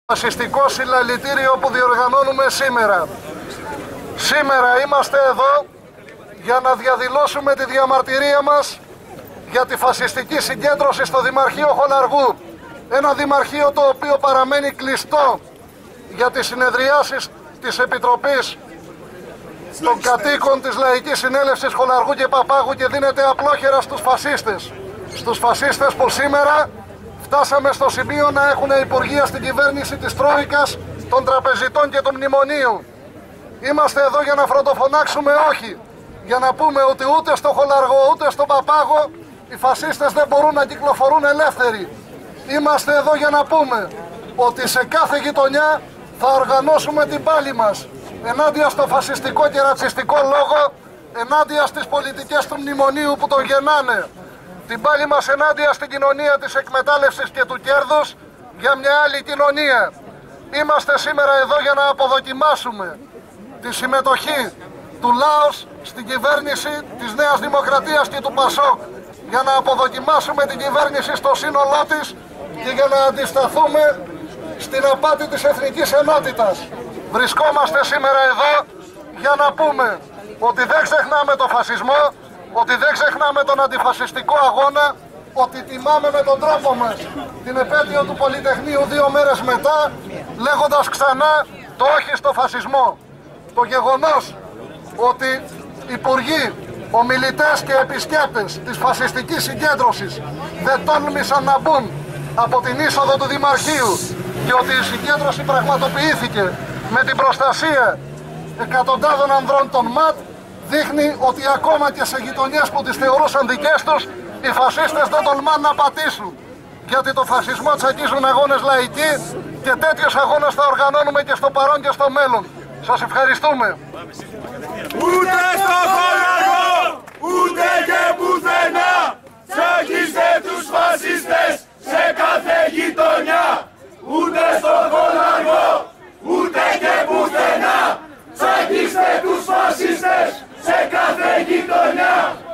Φασιστικό συλλαλητήριο που διοργανώνουμε σήμερα. Σήμερα είμαστε εδώ για να διαδηλώσουμε τη διαμαρτυρία μας για τη φασιστική συγκέντρωση στο Δημαρχείο Χολαργού. Ένα δημαρχείο το οποίο παραμένει κλειστό για τις συνεδριάσεις της Επιτροπής των κατοίκων της Λαϊκής Συνέλευσης Χολαργού και Παπάγου και δίνεται απλόχερα στους φασίστες. Στους φασίστες που σήμερα φτάσαμε στο σημείο να έχουν υπουργεία στην κυβέρνηση της Τρόικας, των τραπεζιτών και του μνημονίου. Είμαστε εδώ για να φροντοφωνάξουμε όχι, για να πούμε ότι ούτε στο Χολαργό ούτε στο Παπάγο οι φασίστες δεν μπορούν να κυκλοφορούν ελεύθεροι. Είμαστε εδώ για να πούμε ότι σε κάθε γειτονιά θα οργανώσουμε την πάλη μας ενάντια στο φασιστικό και ρατσιστικό λόγο, ενάντια στις πολιτικές του μνημονίου που τον γεννάνε. Την πάλη μας ενάντια στην κοινωνία της εκμετάλλευσης και του κέρδους για μια άλλη κοινωνία. Είμαστε σήμερα εδώ για να αποδοκιμάσουμε τη συμμετοχή του λαός στην κυβέρνηση της Νέας Δημοκρατίας και του Πασόκ, για να αποδοκιμάσουμε την κυβέρνηση στο σύνολό της και για να αντισταθούμε στην απάτη της εθνικής ενότητας. Βρισκόμαστε σήμερα εδώ για να πούμε ότι δεν ξεχνάμε το φασισμό, ότι δεν ξεχνάμε τον αντιφασιστικό αγώνα, ότι τιμάμε με τον τρόπο μας την επέτειο του Πολυτεχνείου 2 μέρες μετά, λέγοντας ξανά το όχι στο φασισμό. Το γεγονός ότι υπουργοί, ομιλητές και επισκέπτες της φασιστικής συγκέντρωσης δεν τόλμησαν να μπουν από την είσοδο του Δημαρχείου και ότι η συγκέντρωση πραγματοποιήθηκε με την προστασία εκατοντάδων ανδρών των ΜΑΤ, δείχνει ότι ακόμα και σε γειτονιές που τις θεωρούσαν δικές τους, οι φασίστες δεν τολμάν να πατήσουν. Γιατί το φασισμό τσακίζουν αγώνες λαϊκοί και τέτοιους αγώνες θα οργανώνουμε και στο παρόν και στο μέλλον. Σας ευχαριστούμε. Ούτε στο Χολαργό, ούτε και πουθενά, τσακίστε τους φασίστες σε κάθε γειτονιά. Ούτε στο Χολαργό, ούτε και πουθενά, τσακίστε τους φασίστες σε κάθε γειτονιά.